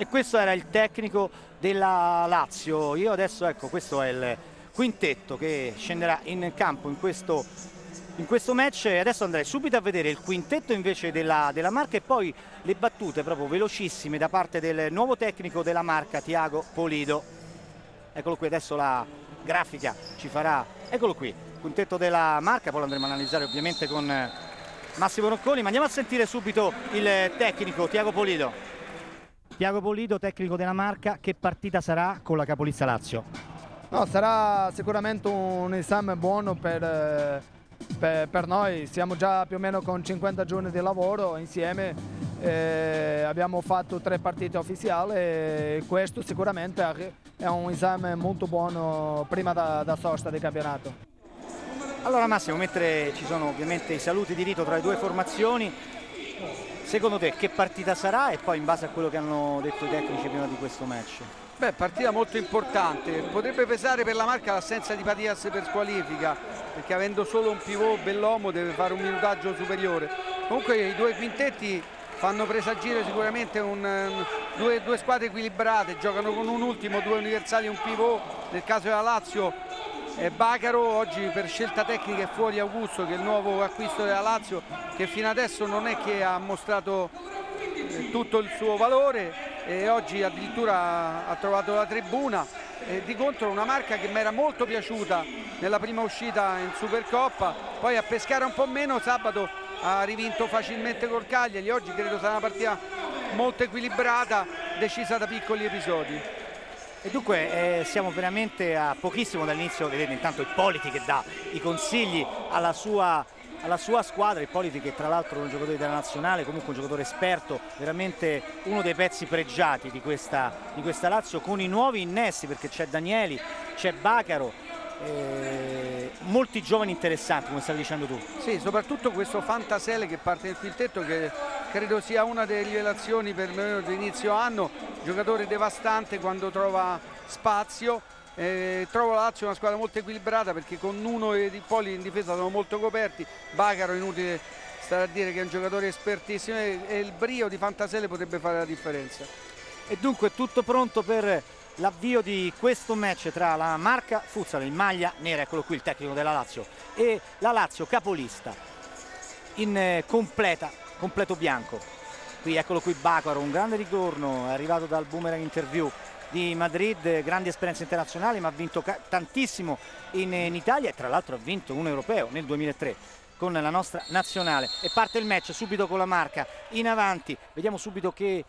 E questo era il tecnico della Lazio. Io adesso, ecco, questo è il quintetto che scenderà in campo in questo match. E adesso andrei subito a vedere il quintetto invece della Marca e poi le battute proprio velocissime da parte del nuovo tecnico della Marca, Tiago Polido. Eccolo qui, adesso la grafica ci farà, eccolo qui, quintetto della Marca, poi lo andremo a analizzare ovviamente con Massimo Rocconi, ma andiamo a sentire subito il tecnico Tiago Polido. Tiago Polido, tecnico della Marca, che partita sarà con la capolista Lazio? No, sarà sicuramente un esame buono per noi. Siamo già più o meno con 50 giorni di lavoro insieme, abbiamo fatto 3 partite ufficiali e questo sicuramente è un esame molto buono prima da sosta di campionato. Allora Massimo, mentre ci sono ovviamente i saluti di rito tra le due formazioni, secondo te che partita sarà e poi in base a quello che hanno detto i tecnici prima di questo match? Beh, partita molto importante, potrebbe pesare per la Marca l'assenza di Patias per squalifica, perché avendo solo un pivot Bellomo deve fare un minutaggio superiore. Comunque i due quintetti fanno presagire sicuramente due squadre equilibrate, giocano con un ultimo, 2 universali e un pivot. Nel caso della Lazio Bacaro, oggi per scelta tecnica è fuori Augusto, che è il nuovo acquisto della Lazio, che fino adesso non è che ha mostrato tutto il suo valore e oggi addirittura ha trovato la tribuna. Di contro una Marca che mi era molto piaciuta nella prima uscita in Supercoppa, poi a Pescara un po' meno, sabato ha rivinto facilmente col Cagliari, oggi credo sarà una partita molto equilibrata, decisa da piccoli episodi. E dunque siamo veramente a pochissimo dall'inizio. Vedete intanto Ippoliti che dà i consigli alla sua squadra. Ippoliti che tra l'altro è un giocatore della nazionale, comunque un giocatore esperto, veramente uno dei pezzi pregiati di questa Lazio, con i nuovi innesti, perché c'è Danieli, c'è Bacaro, molti giovani interessanti come stavi dicendo tu. Sì, soprattutto questo Fantasele che parte nel quintetto, che credo sia una delle rivelazioni per me di inizio anno, giocatore devastante quando trova spazio. Trovo la Lazio una squadra molto equilibrata, perché con Nuno e Di Poli in difesa sono molto coperti. Bacaro, inutile stare a dire che è un giocatore espertissimo, e il brio di Fantasele potrebbe fare la differenza. E dunque tutto pronto per l'avvio di questo match tra la Marca Futsal in maglia nera, eccolo qui il tecnico della Lazio, e la Lazio capolista in completo bianco. Qui eccolo qui Bacaro, un grande ritorno, è arrivato dal Boomerang Interview di Madrid, grandi esperienze internazionali, ma ha vinto tantissimo in Italia e tra l'altro ha vinto un europeo nel 2003 con la nostra nazionale. E parte il match subito con la Marca in avanti, vediamo subito che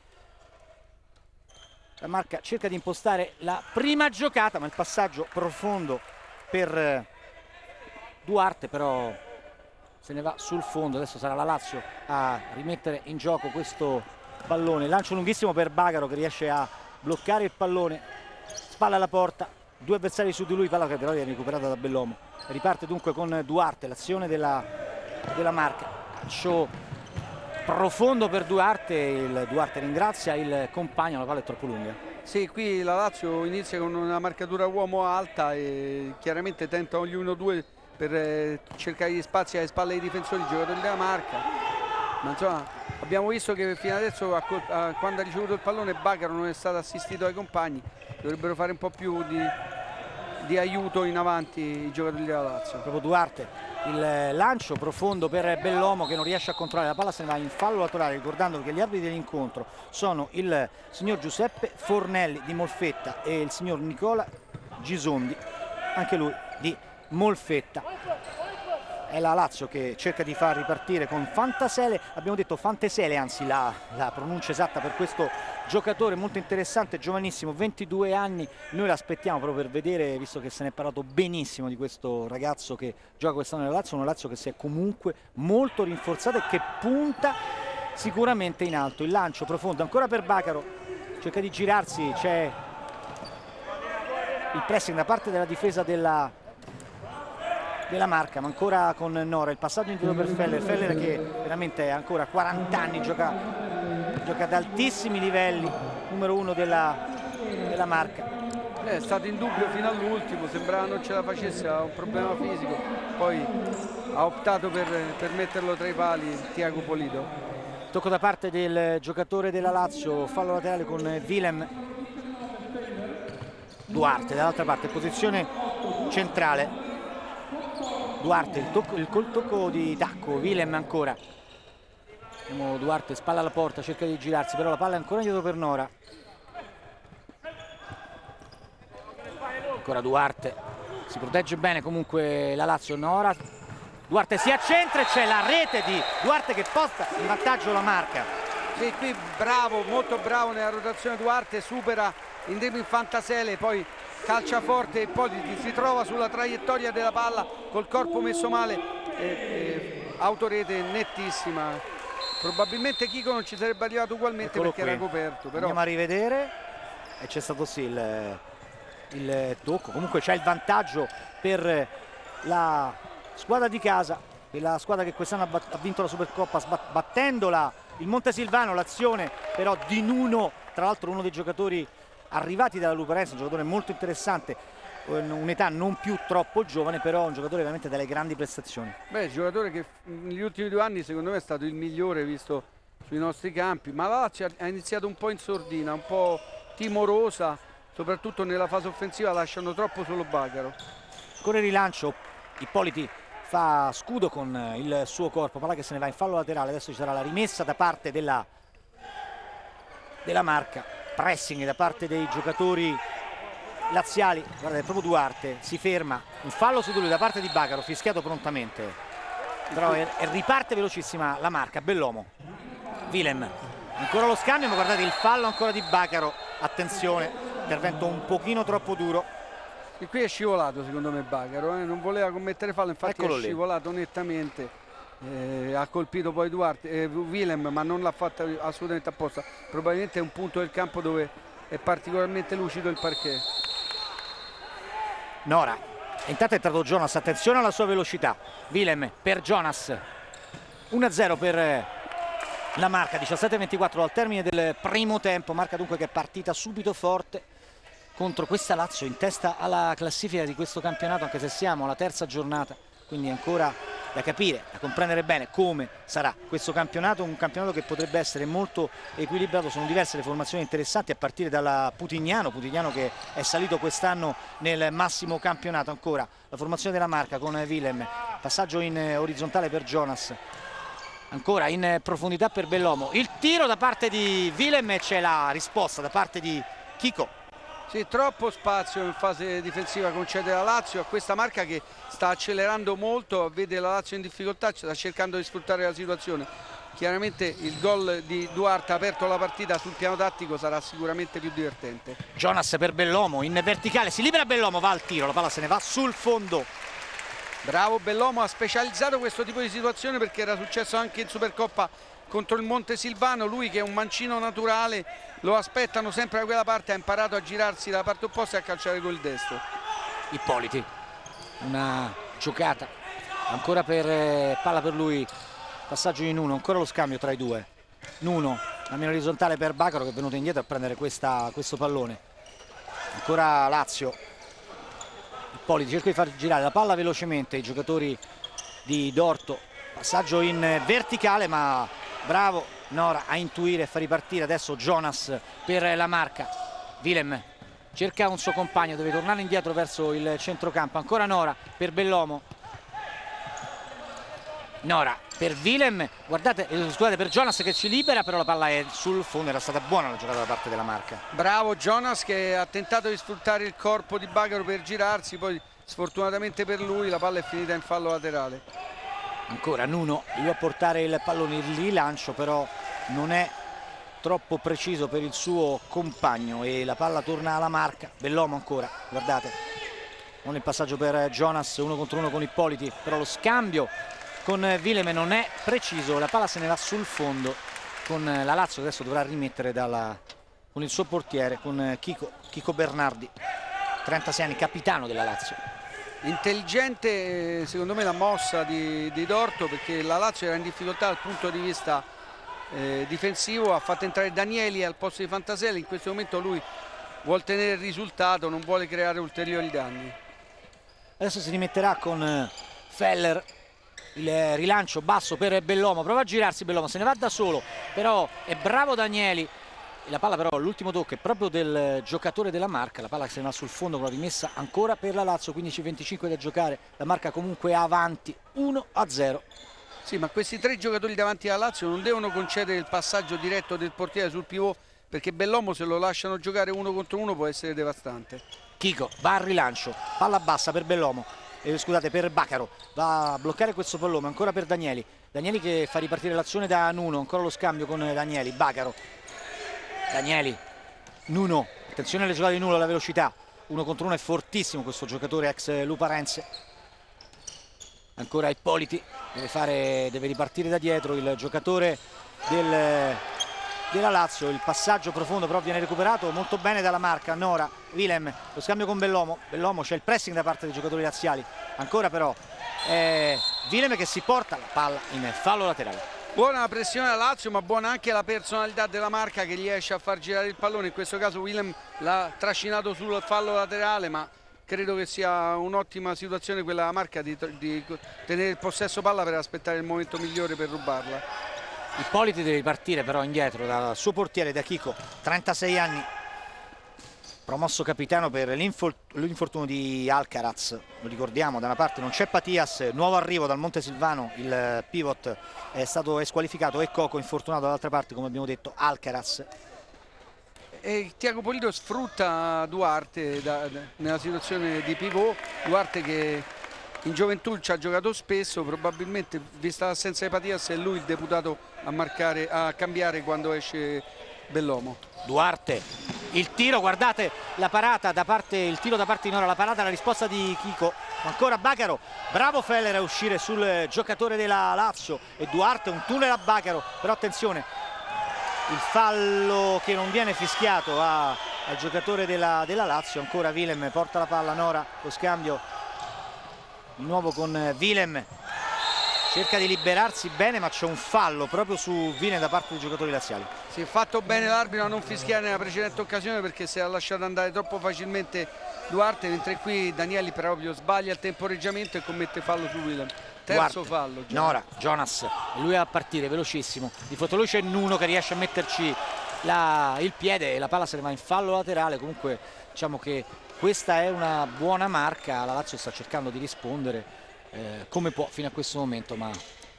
la Marca cerca di impostare la prima giocata, ma il passaggio profondo per Duarte però se ne va sul fondo. Adesso sarà la Lazio a rimettere in gioco questo pallone, lancio lunghissimo per Bacaro che riesce a bloccare il pallone, spalla alla porta, 2 avversari su di lui, palla che però è recuperata da Bellomo. Riparte dunque con Duarte l'azione della Marca, calcio profondo per Duarte, il Duarte ringrazia il compagno, la palla è troppo lunga. Sì, qui la Lazio inizia con una marcatura uomo alta e chiaramente tentano gli 1-2 per cercare gli spazi alle spalle dei difensori, i giocatori della Marca, ma insomma abbiamo visto che fino adesso quando ha ricevuto il pallone Bacaro non è stato assistito dai compagni, dovrebbero fare un po' più di aiuto in avanti i giocatori della Lazio. Proprio Duarte, il lancio profondo per Bellomo che non riesce a controllare la palla, se ne va in fallo laterale, ricordando che gli arbitri dell'incontro sono il signor Giuseppe Fornelli di Molfetta e il signor Nicola Gisondi, anche lui di Molfetta. È la Lazio che cerca di far ripartire con Fantasele, abbiamo detto Fantesele, anzi la pronuncia esatta per questo giocatore molto interessante, giovanissimo, 22 anni, noi l'aspettiamo proprio per vedere, visto che se ne è parlato benissimo di questo ragazzo che gioca quest'anno nella Lazio, una Lazio che si è comunque molto rinforzata e che punta sicuramente in alto. Il lancio profondo ancora per Bacaro, cerca di girarsi, c'è il pressing da parte della difesa della Marca, ma ancora con Nora, il passaggio indietro per Feller che veramente ha ancora 40 anni, gioca ad altissimi livelli, numero 1 della Marca. È stato in dubbio fino all'ultimo, sembrava non ce la facesse, ha un problema fisico, poi ha optato per metterlo tra i pali Tiago Polido. Tocco da parte del giocatore della Lazio, fallo laterale con Willem. Duarte dall'altra parte, posizione centrale. Duarte, col tocco di tacco, Willem ancora. Vediamo Duarte, spalla alla porta, cerca di girarsi, però la palla è ancora indietro per Nora. Ancora Duarte, si protegge bene comunque la Lazio. Nora, Duarte si accentra e c'è la rete di Duarte che posta in vantaggio la Marca. Sì, qui bravo, molto bravo nella rotazione Duarte, supera in dribbling Fantasele, poi calcia forte e poi si trova sulla traiettoria della palla col corpo messo male, autorete nettissima. Probabilmente Chico non ci sarebbe arrivato ugualmente. Eccolo, perché qui era coperto. Però andiamo a rivedere e c'è stato sì il tocco. Comunque c'è il vantaggio per la squadra di casa, per la squadra che quest'anno ha vinto la Supercoppa battendola il Montesilvano. L'azione però di Nuno, tra l'altro uno dei giocatori arrivati dalla Luparense, un giocatore molto interessante, un'età non più troppo giovane, però un giocatore veramente dalle grandi prestazioni. Beh, giocatore che negli ultimi 2 anni secondo me è stato il migliore visto sui nostri campi, ma la Lazio ha iniziato un po' in sordina, un po' timorosa, soprattutto nella fase offensiva lasciano troppo solo Baccaro. Con il rilancio Ippoliti fa scudo con il suo corpo, palla che se ne va in fallo laterale. Adesso ci sarà la rimessa da parte della Marca, pressing da parte dei giocatori laziali. Guardate, proprio Duarte si ferma, un fallo su di lui da parte di Baccaro, fischiato prontamente, però riparte velocissima la Marca. Bellomo, Willem, ancora lo scambio, ma guardate il fallo ancora di Baccaro, attenzione, intervento un pochino troppo duro. E qui è scivolato secondo me Baccaro, non voleva commettere fallo, infatti eccolo è scivolato nettamente, ha colpito poi Duarte, Willem, ma non l'ha fatta assolutamente apposta. Probabilmente è un punto del campo dove è particolarmente lucido il parquet. Nora, intanto è entrato Jonas, attenzione alla sua velocità. Willem per Jonas, 1-0 per la Marca, 17-24 al termine del primo tempo. Marca dunque che è partita subito forte contro questa Lazio, in testa alla classifica di questo campionato, anche se siamo alla terza giornata, quindi ancora da capire, da comprendere bene come sarà questo campionato, un campionato che potrebbe essere molto equilibrato. Sono diverse le formazioni interessanti, a partire dalla Putignano che è salito quest'anno nel massimo campionato. Ancora la formazione della Marca con Willem, passaggio in orizzontale per Jonas, ancora in profondità per Bellomo, il tiro da parte di Willem e c'è la risposta da parte di Chico. Sì, troppo spazio in fase difensiva concede la Lazio a questa Marca che sta accelerando molto, vede la Lazio in difficoltà, sta cercando di sfruttare la situazione. Chiaramente il gol di Duarte ha aperto la partita, sul piano tattico sarà sicuramente più divertente. Jonas per Bellomo, in verticale, si libera Bellomo, va al tiro, la palla se ne va sul fondo. Bravo Bellomo, ha specializzato questo tipo di situazione perché era successo anche in Supercoppa contro il Montesilvano. Lui che è un mancino naturale, lo aspettano sempre da quella parte, ha imparato a girarsi dalla parte opposta e a calciare col destro. Ippoliti, una giocata ancora per palla per lui, passaggio di Nuno, ancora lo scambio tra i due. Nuno, la mano orizzontale per Baccaro che è venuto indietro a prendere questo pallone. Ancora Lazio, Ippoliti cerca di far girare la palla velocemente i giocatori di Dorto, passaggio in verticale ma bravo Nora a intuire e far ripartire. Adesso Jonas per la Marca, Willem cerca un suo compagno, deve tornare indietro verso il centrocampo. Ancora Nora per Bellomo, Nora per Willem, guardate, scusate, per Jonas che ci libera, però la palla è sul fondo. Era stata buona la giocata da parte della Marca. Bravo Jonas che ha tentato di sfruttare il corpo di Baccaro per girarsi, poi sfortunatamente per lui la palla è finita in fallo laterale. Ancora Nuno, lui a portare il pallone, il rilancio però non è troppo preciso per il suo compagno e la palla torna alla Marca. Bellomo ancora, guardate, non il passaggio per Jonas, 1 contro 1 con Ippoliti, però lo scambio con Willem non è preciso, la palla se ne va sul fondo con la Lazio. Adesso dovrà rimettere con il suo portiere, con Chico Bernardi, 36 anni, capitano della Lazio. Intelligente secondo me la mossa di Dorto, perché la Lazio era in difficoltà dal punto di vista difensivo, ha fatto entrare Danieli al posto di Fantasele. In questo momento lui vuole tenere il risultato, non vuole creare ulteriori danni. Adesso si rimetterà con Feller, il rilancio basso per Bellomo, prova a girarsi Bellomo, se ne va da solo, però è bravo Danieli. La palla però all'ultimo tocco è proprio del giocatore della Marca, la palla che se ne va sul fondo con la rimessa ancora per la Lazio, 15-25 da giocare, la Marca comunque avanti 1-0. Sì, ma questi 3 giocatori davanti alla Lazio non devono concedere il passaggio diretto del portiere sul pivot, perché Bellomo se lo lasciano giocare 1 contro 1 può essere devastante. Chico va al rilancio, palla bassa per Bellomo, scusate, per Baccaro, va a bloccare questo pallone, ancora per Danieli, Danieli che fa ripartire l'azione da Nuno, ancora lo scambio con Danieli, Baccaro, Danieli, Nuno, attenzione alle giocate di Nuno, la velocità, 1 contro 1 è fortissimo questo giocatore ex Luparense. Ancora Ippoliti, deve ripartire da dietro il giocatore della Lazio, il passaggio profondo però viene recuperato molto bene dalla Marca. Nora, Willem, lo scambio con Bellomo, c'è il pressing da parte dei giocatori laziali, ancora però Willem che si porta la palla in fallo laterale. Buona la pressione della Lazio, ma buona anche la personalità della Marca che riesce a far girare il pallone. In questo caso Willem l'ha trascinato sul fallo laterale, ma credo che sia un'ottima situazione quella della Marca di tenere il possesso palla per aspettare il momento migliore per rubarla. Ippoliti deve ripartire però indietro dal suo portiere, da Chico, 36 anni, promosso capitano per l'infortunio di Alcaraz, lo ricordiamo, da una parte non c'è Patias, nuovo arrivo dal Montesilvano, il pivot è stato squalificato, e Coco infortunato, dall'altra parte come abbiamo detto Alcaraz. E Tiago Polito sfrutta Duarte nella situazione di pivot, Duarte che in gioventù ci ha giocato spesso, probabilmente vista l'assenza di Patias è lui il deputato a cambiare quando esce Bellomo. Duarte, il tiro, guardate la parata il tiro da parte di Nora, la parata, la risposta di Chico, ancora Baccaro, bravo Feller a uscire sul giocatore della Lazio, e Duarte un tunnel a Baccaro, però attenzione, il fallo che non viene fischiato al giocatore della Lazio. Ancora Willem porta la palla, Nora, lo scambio di nuovo con Willem, cerca di liberarsi bene ma c'è un fallo proprio su Willem da parte dei giocatori laziali. Si è fatto bene l'arbitro a non fischiare nella precedente occasione, perché si è lasciato andare troppo facilmente Duarte, mentre qui Danieli proprio sbaglia il temporeggiamento e commette fallo su Willem. Terzo Duarte, fallo. Nora, Jonas, lui a partire velocissimo, di fronte a lui c'è Nuno che riesce a metterci il piede e la palla se ne va in fallo laterale. Comunque diciamo che questa è una buona Marca, la Lazio sta cercando di rispondere come può fino a questo momento, ma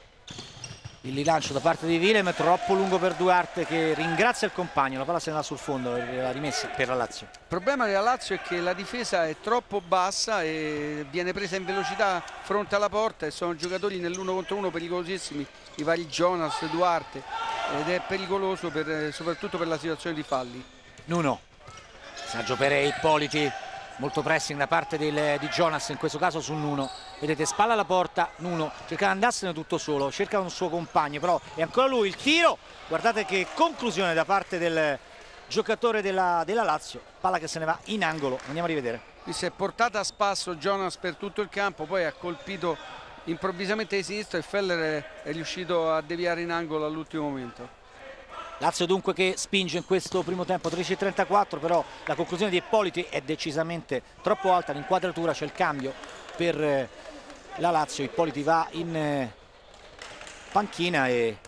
il rilancio da parte di Willem è troppo lungo per Duarte che ringrazia il compagno, la palla se ne va sul fondo, la rimessa per la Lazio. Il problema della Lazio è che la difesa è troppo bassa e viene presa in velocità fronte alla porta, e sono giocatori nell'1 contro 1 pericolosissimi, i vari Jonas, Duarte, ed è pericoloso soprattutto per la situazione di falli. Nuno, saggio per Ippoliti, molto pressing da parte di Jonas, in questo caso su Nuno, vedete spalla alla porta, Nuno cerca di andarsene tutto solo, cerca un suo compagno, però è ancora lui, il tiro, guardate che conclusione da parte del giocatore della Lazio, palla che se ne va in angolo, andiamo a rivedere. Qui si è portata a spasso Jonas per tutto il campo, poi ha colpito improvvisamente di sinistra e Feller è riuscito a deviare in angolo all'ultimo momento. Lazio dunque che spinge in questo primo tempo, 13:34, però la conclusione di Ippoliti è decisamente troppo alta, l'inquadratura, c'è il cambio per la Lazio, Ippoliti va in panchina e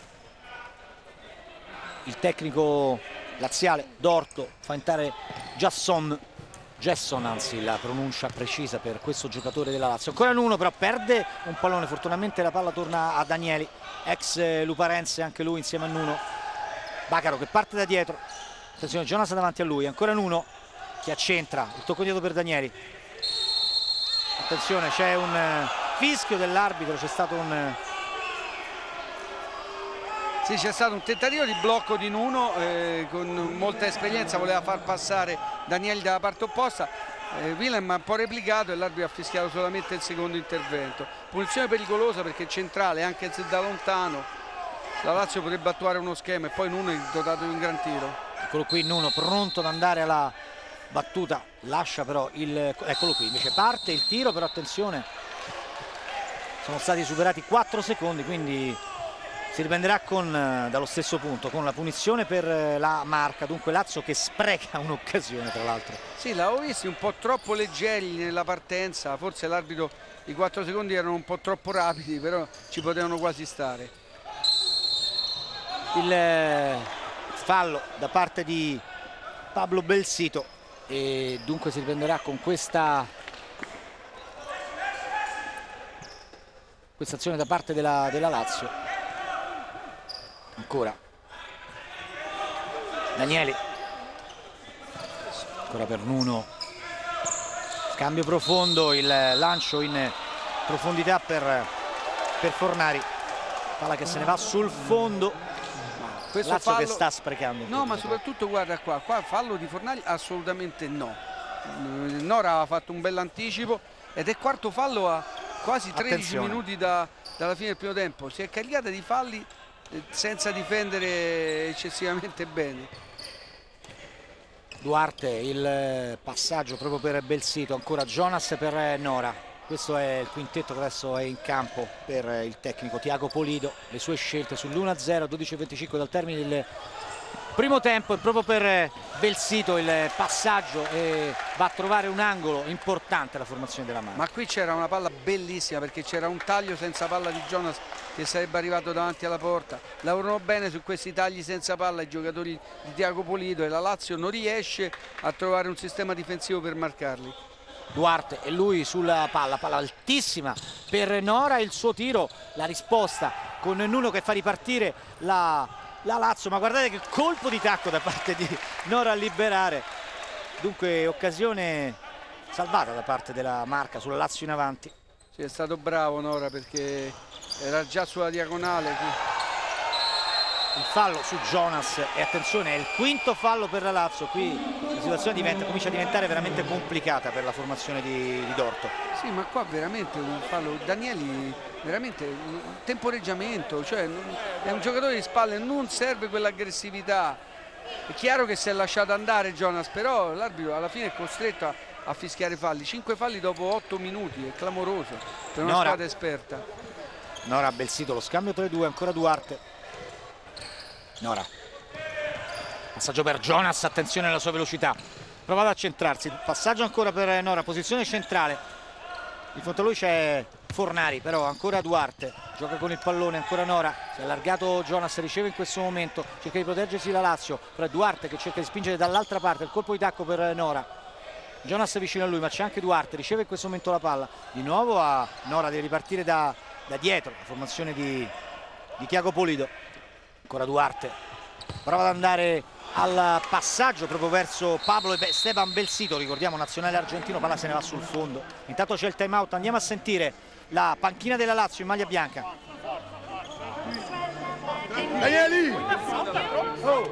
il tecnico laziale Dorto fa entrare Gesson, anzi la pronuncia precisa per questo giocatore della Lazio. Ancora Nuno, però perde un pallone, fortunatamente la palla torna a Danieli, ex Luparense anche lui insieme a Nuno. Baccaro che parte da dietro, attenzione Jonas davanti a lui, ancora Nuno che accentra, il tocco dietro per Danieli, attenzione c'è un fischio dell'arbitro, c'è stato un... Sì, c'è stato un tentativo di blocco di Nuno, con molta esperienza voleva far passare Danieli dalla parte opposta, Willem ha un po' replicato e l'arbitro ha fischiato solamente il secondo intervento. Punizione pericolosa perché è centrale, anche se da lontano la Lazio potrebbe attuare uno schema, e poi Nuno è dotato di un gran tiro. Eccolo qui Nuno pronto ad andare alla battuta, lascia però eccolo qui, invece parte il tiro, però attenzione, sono stati superati 4 secondi, quindi Si riprenderà dallo stesso punto, con la punizione per la Marca, dunque Lazio che spreca un'occasione tra l'altro. Sì, l'avevo visti un po' troppo leggeri nella partenza, forse l'arbitro, i 4 secondi erano un po' troppo rapidi, però ci potevano quasi stare. Il fallo da parte di Pablo Belsito e dunque si riprenderà con questa azione da parte della Lazio. Ancora Danieli, ancora per Nuno, scambio profondo, il lancio in profondità per Fornari, palla che se ne va sul fondo. Questo Lazio fallo, che sta sprecando. No, ma soprattutto guarda qua fallo di Fornari assolutamente no. Nora ha fatto un bell'anticipo ed è quarto fallo a quasi 13 Attenzione. minuti dalla fine del primo tempo. Si è caricata di falli senza difendere eccessivamente bene. Duarte, il passaggio proprio per Belsito, ancora Jonas per Nora. Questo è il quintetto che adesso è in campo per il tecnico Tiago Polido. Le sue scelte sull'1-0, 12:25 dal termine del primo tempo, e proprio per Belsito il passaggio e va a trovare un angolo importante la formazione della Marca. Ma qui c'era una palla bellissima, perché c'era un taglio senza palla di Jonas che sarebbe arrivato davanti alla porta. Lavorano bene su questi tagli senza palla i giocatori di Tiago Polido, e la Lazio non riesce a trovare un sistema difensivo per marcarli. Duarte e lui sulla palla altissima per Nora, il suo tiro, la risposta con Nuno che fa ripartire la Lazio, ma guardate che colpo di tacco da parte di Nora a liberare. Dunque occasione salvata da parte della Marca sulla Lazio in avanti. Sì, è stato bravo Nora, perché era già sulla diagonale. Il fallo su Jonas, e attenzione, è il quinto fallo per la Lazio. Qui la situazione comincia a diventare veramente complicata per la formazione di Dorto. Sì, ma qua veramente un fallo. Danieli veramente un temporeggiamento, cioè è un giocatore di spalle, non serve quell'aggressività. È chiaro che si è lasciato andare Jonas, però l'arbitro alla fine è costretto a fischiare falli. 5 falli dopo 8 minuti, è clamoroso per una squadra esperta. Nora Belsito, lo scambio tra i due, ancora Duarte. Nora, passaggio per Jonas, attenzione alla sua velocità, prova ad accentrarsi, passaggio ancora per Nora, posizione centrale, di fronte a lui c'è Fornari, però ancora Duarte, gioca con il pallone, ancora Nora, si è allargato Jonas, riceve in questo momento, cerca di proteggersi la Lazio, però è Duarte che cerca di spingere dall'altra parte, il colpo di tacco per Nora, Jonas vicino a lui, ma c'è anche Duarte, riceve in questo momento la palla, di nuovo a Nora, deve ripartire da dietro, la formazione di Tiago Polido. Ancora Duarte, prova ad andare al passaggio proprio verso Pablo e Stevan Belsito, ricordiamo nazionale argentino, palla se ne va sul fondo. Intanto c'è il time out, andiamo a sentire la panchina della Lazio in maglia bianca. Danieli! Oh!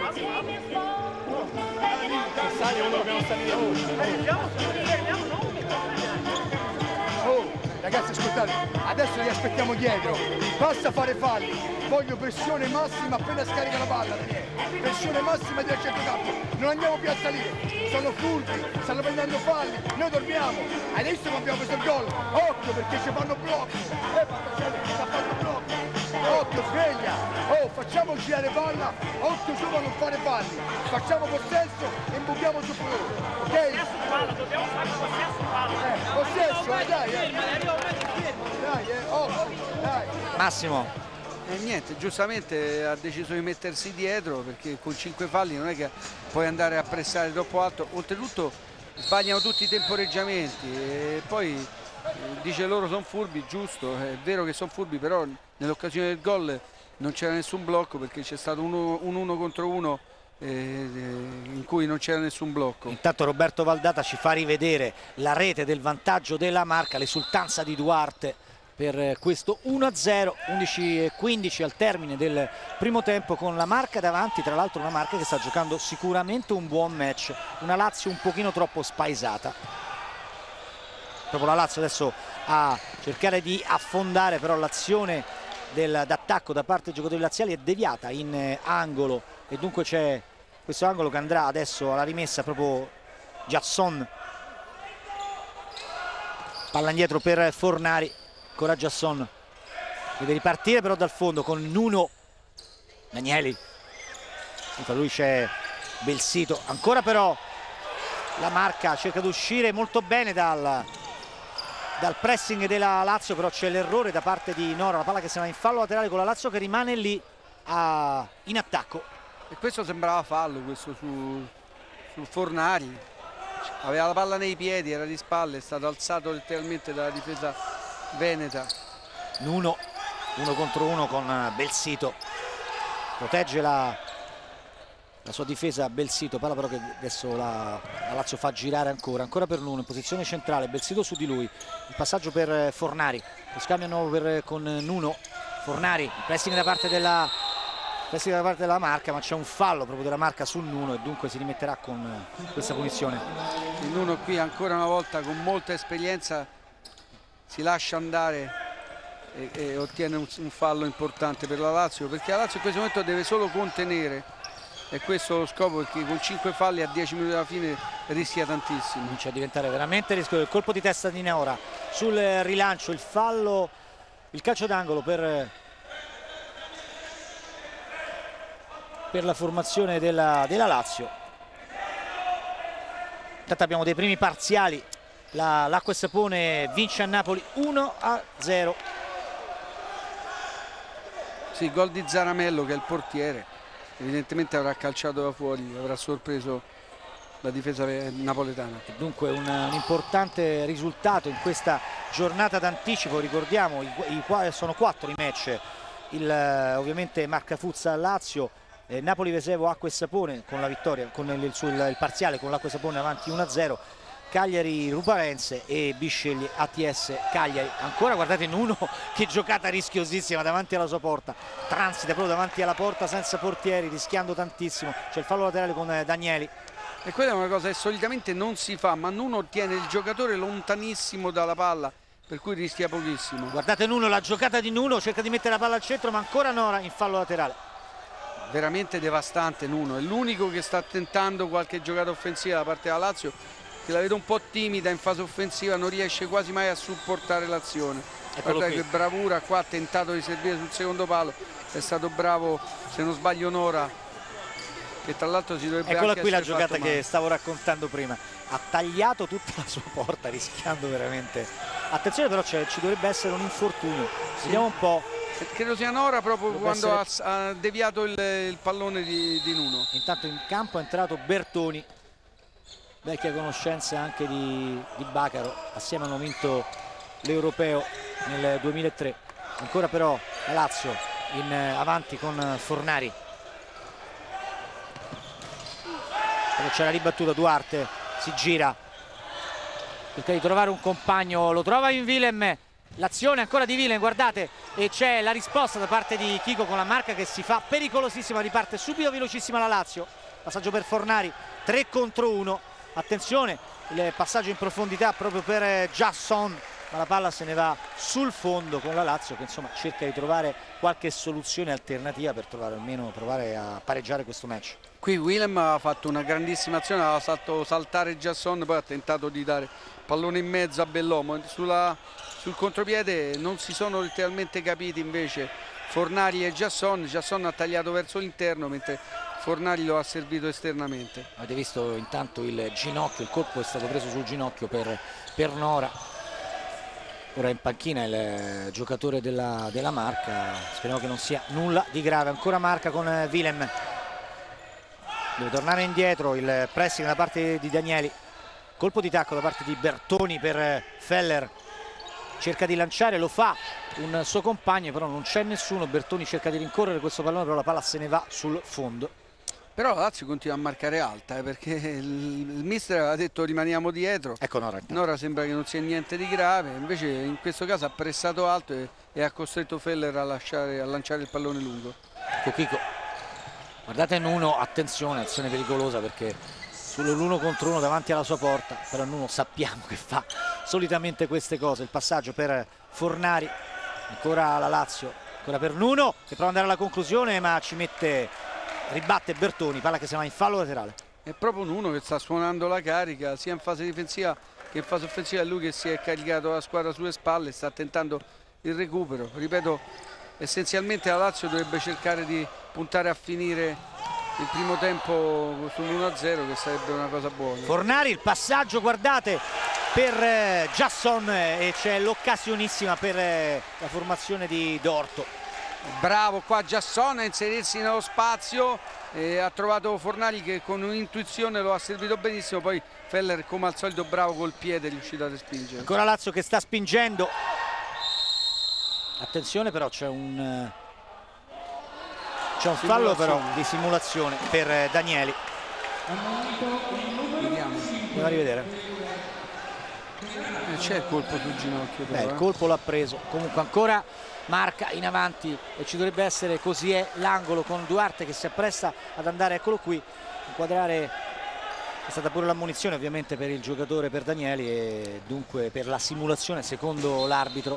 Oh, ragazzi, ascoltate, adesso li aspettiamo dietro, basta fare falli. Voglio pressione massima appena scarica la palla, Daniele. Pressione massima del centrocampo. Non andiamo più a salire. Sono furbi, stanno prendendo falli. Noi dormiamo. Adesso abbiamo preso il gol. Occhio, perché ci fanno blocco. Ci sta facendo blocco. Occhio, sveglia. Oh, facciamo girare palla. Occhio solo a non fare falli. Facciamo possesso e imbuchiamo su loro. Ok? Dobbiamo fare possesso palla. Possesso, dai. Dai, dai. Massimo. E niente, giustamente ha deciso di mettersi dietro, perché con 5 falli non è che puoi andare a pressare troppo alto. Oltretutto sbagliano tutti i temporeggiamenti e poi dice loro sono furbi, giusto, è vero che sono furbi, però nell'occasione del gol non c'era nessun blocco, perché c'è stato un 1 contro 1 in cui non c'era nessun blocco. Intanto Roberto Valdata ci fa rivedere la rete del vantaggio della Marca, l'esultanza di Duarte per questo 1-0, 11:15 al termine del primo tempo, con la Marca davanti, tra l'altro una Marca che sta giocando sicuramente un buon match, una Lazio un pochino troppo spaesata. Proprio la Lazio adesso a cercare di affondare, però l'azione d'attacco da parte dei giocatori laziali è deviata in angolo, e dunque c'è questo angolo che andrà adesso alla rimessa proprio Giasson. Palla indietro per Fornari. Ancora Giasson, deve ripartire però dal fondo con Nuno Danieli. Tra lui c'è Belsito, ancora però la Marca cerca di uscire molto bene dal pressing della Lazio, però c'è l'errore da parte di Nora, la palla che si va in fallo laterale con la Lazio che rimane lì in attacco. E questo sembrava fallo, questo su Fornari, aveva la palla nei piedi, era di spalle, è stato alzato letteralmente dalla difesa veneta. Nuno 1 contro 1 con Belsito, protegge la sua difesa Belsito, palla però che adesso la Lazio fa girare ancora per Nuno in posizione centrale, Belsito su di lui, il passaggio per Fornari, lo scambio nuovo con Nuno, Fornari, il pressing da parte della Marca, ma c'è un fallo proprio della Marca sul Nuno e dunque si rimetterà con questa punizione. Il Nuno qui ancora una volta con molta esperienza si lascia andare e ottiene un fallo importante per la Lazio, perché la Lazio in questo momento deve solo contenere, e questo è lo scopo, perché con 5 falli a 10 minuti alla fine rischia tantissimo. Comincia a diventare veramente rischioso. Il colpo di testa di Neora sul rilancio, il fallo, il calcio d'angolo per la formazione della Lazio. Intanto abbiamo dei primi parziali, l'Acqua e Sapone vince a Napoli 1-0. Sì, gol di Zaramello che è il portiere, evidentemente avrà calciato da fuori, avrà sorpreso la difesa napoletana. E dunque un importante risultato in questa giornata d'anticipo, ricordiamo sono 4 i match, ovviamente Marca Fuzza Lazio, Napoli Vesevo Acqua e Sapone con la vittoria, con il parziale con l'Acqua e Sapone avanti 1-0, Cagliari Ruparense e Bisceglie ATS Cagliari. Ancora guardate Nuno, che giocata rischiosissima davanti alla sua porta, transita proprio davanti alla porta senza portieri, rischiando tantissimo. C'è il fallo laterale con Danieli. E quella è una cosa che solitamente non si fa, ma Nuno tiene il giocatore lontanissimo dalla palla, per cui rischia pochissimo. Guardate Nuno, la giocata di Nuno, cerca di mettere la palla al centro, ma ancora Nora in fallo laterale. Veramente devastante Nuno, è l'unico che sta tentando qualche giocata offensiva da parte della Lazio, che la vedo un po' timida in fase offensiva, non riesce quasi mai a supportare l'azione. Guardate che bravura qua, ha tentato di servire sul secondo palo, è stato bravo, se non sbaglio Nora, che tra l'altro si dovrebbe eccola anche qui la essere giocata fatto che male. stavo raccontando prima, ha tagliato tutta la sua porta rischiando veramente. Attenzione però, ci dovrebbe essere un infortunio, sì. Vediamo un po'. Credo sia Nora proprio dovrebbe quando essere... ha deviato il pallone di Nuno. Intanto in campo è entrato Bertoni, vecchia conoscenza anche di Bacaro, assieme hanno vinto l'Europeo nel 2003. Ancora però la Lazio avanti con Fornari, però c'è la ribattuta, Duarte si gira, cerca di trovare un compagno, lo trova in Willem, l'azione ancora di Willem, guardate, e c'è la risposta da parte di Chico con la Marca che si fa pericolosissima, riparte subito velocissima la Lazio, passaggio per Fornari, 3 contro 1. Attenzione, il passaggio in profondità proprio per Jasson, ma la palla se ne va sul fondo con la Lazio che insomma cerca di trovare qualche soluzione alternativa per almeno provare a pareggiare questo match. Qui Willem ha fatto una grandissima azione, ha fatto saltare Jasson, poi ha tentato di dare pallone in mezzo a Bellomo. Sul contropiede non si sono letteralmente capiti invece Fornari e Jasson ha tagliato verso l'interno mentre Fornari lo ha servito esternamente. Avete visto intanto il ginocchio, il colpo è stato preso sul ginocchio per Nora. Ora in panchina il giocatore della Marca, speriamo che non sia nulla di grave. Ancora Marca con Willem, deve tornare indietro, il pressing da parte di Danieli, colpo di tacco da parte di Bertoni per Feller, cerca di lanciare, lo fa un suo compagno però non c'è nessuno, Bertoni cerca di rincorrere questo pallone però la palla se ne va sul fondo. Però la Lazio continua a marcare alta perché il mister aveva detto rimaniamo dietro. Ecco Nora. Nora sembra che non sia niente di grave, invece in questo caso ha pressato alto e ha costretto Feller a lanciare il pallone lungo. Ecco Chico, guardate Nuno, attenzione, azione pericolosa perché sull'1 contro 1 davanti alla sua porta, però Nuno sappiamo che fa solitamente queste cose. Il passaggio per Fornari, ancora la Lazio, ancora per Nuno che prova ad andare alla conclusione ma ribatte Bertoni, palla che si va in fallo laterale. È proprio Nuno che sta suonando la carica sia in fase difensiva che in fase offensiva, è lui che si è caricato la squadra sulle spalle, sta tentando il recupero. Ripeto, essenzialmente la Lazio dovrebbe cercare di puntare a finire il primo tempo sull'1-0, che sarebbe una cosa buona. Fornari, il passaggio, guardate, per Jasson, e c'è l'occasionissima per la formazione di Dorto. Bravo qua Jasson a inserirsi nello spazio, ha trovato Fornari che con un'intuizione lo ha servito benissimo, poi Feller come al solito bravo col piede è riuscito a respingere. Ancora Lazio che sta spingendo, attenzione però c'è un fallo però di simulazione per Danieli. Vediamo. Andiamo a rivedere. C'è il colpo sul ginocchio però, il colpo l'ha preso, comunque ancora marca in avanti e ci dovrebbe essere, così è l'angolo con Duarte che si appresta ad andare, eccolo qui, inquadrare. È stata pure l'ammonizione ovviamente per il giocatore, per Danieli, e dunque per la simulazione secondo l'arbitro.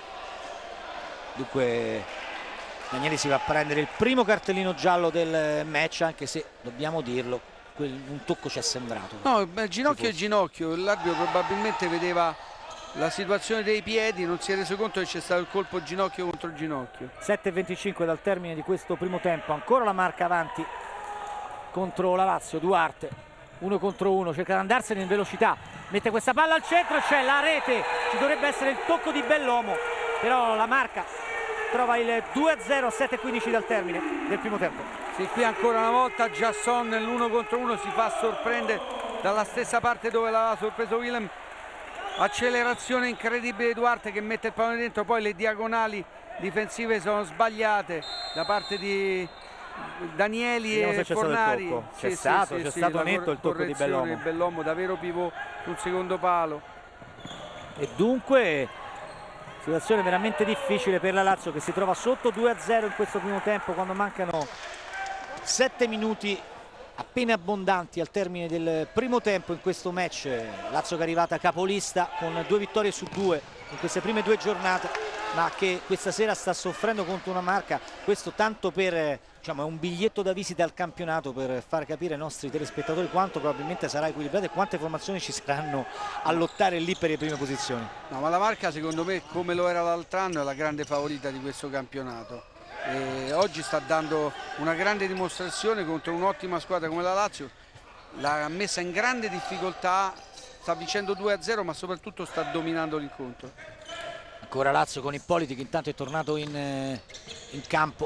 Dunque Danieli si va a prendere il primo cartellino giallo del match, anche se dobbiamo dirlo, un tocco ci è sembrato. No, ginocchio e ginocchio, l'arbitro probabilmente vedeva la situazione dei piedi, non si è reso conto che c'è stato il colpo ginocchio contro ginocchio. 7:25 dal termine di questo primo tempo, ancora la marca avanti contro la Lazio. Duarte 1 contro 1, cerca di andarsene in velocità, mette questa palla al centro, c'è la rete, ci dovrebbe essere il tocco di Bellomo, però la marca trova il 2-0 a 7:15 dal termine del primo tempo. Sì, qui ancora una volta Jasson nell'1 contro 1 si fa sorprendere dalla stessa parte dove l'aveva sorpreso Willem. Accelerazione incredibile di Duarte che mette il pallone dentro, poi le diagonali difensive sono sbagliate da parte di Danieli e Fornari. C'è stato netto il tocco di Bellomo. Bellomo davvero pivot sul secondo palo. E dunque situazione veramente difficile per la Lazio, che si trova sotto 2-0 in questo primo tempo quando mancano 7 minuti appena abbondanti al termine del primo tempo in questo match. Lazio che è arrivata capolista con 2 vittorie su 2 in queste prime 2 giornate, ma che questa sera sta soffrendo contro una marca. Questo tanto per, diciamo, è un biglietto da visita al campionato, per far capire ai nostri telespettatori quanto probabilmente sarà equilibrato e quante formazioni ci saranno a lottare lì per le prime posizioni. No, ma la marca secondo me, come lo era l'altro anno, è la grande favorita di questo campionato. E oggi sta dando una grande dimostrazione contro un'ottima squadra come la Lazio, l'ha messa in grande difficoltà, sta vincendo 2-0 ma soprattutto sta dominando l'incontro. Ancora Lazio con Ippoliti che intanto è tornato in campo.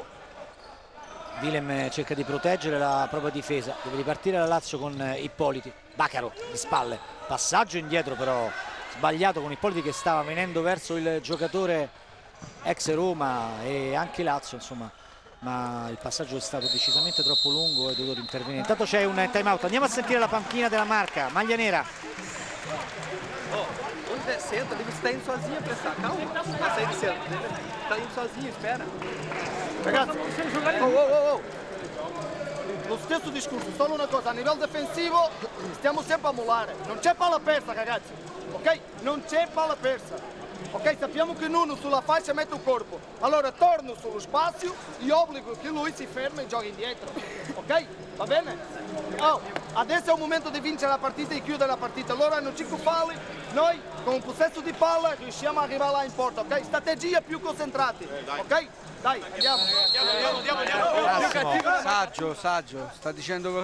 Willem cerca di proteggere la propria difesa, deve ripartire la Lazio con Ippoliti. Baccaro di spalle, passaggio indietro però sbagliato con Ippoliti che stava venendo verso il giocatore ex Roma e anche Lazio, insomma, ma il passaggio è stato decisamente troppo lungo e dovuto intervenire. Intanto c'è un time out, andiamo a sentire la panchina della marca, maglia nera. Senta, ele está indo sozinho pra essa calma. Passa aí, senta. Está indo sozinho, espera. Ragazzi, lo stesso discorso, solo una cosa, a livello difensivo stiamo sempre a mollare, non c'è palla persa ragazzi, ok? Non c'è palla persa. Ok, sappiamo che Nuno sulla fascia mette il corpo, allora torno sullo spazio e obbligo che lui si ferma e giochi indietro, ok? Va bene? Oh, adesso è il momento di vincere la partita e chiudere la partita, allora hanno 5 falli, noi con un possesso di palla riusciamo ad arrivare là in porta, ok? Strategia più concentrati, ok? Dai, andiamo. Saggio, sta dicendo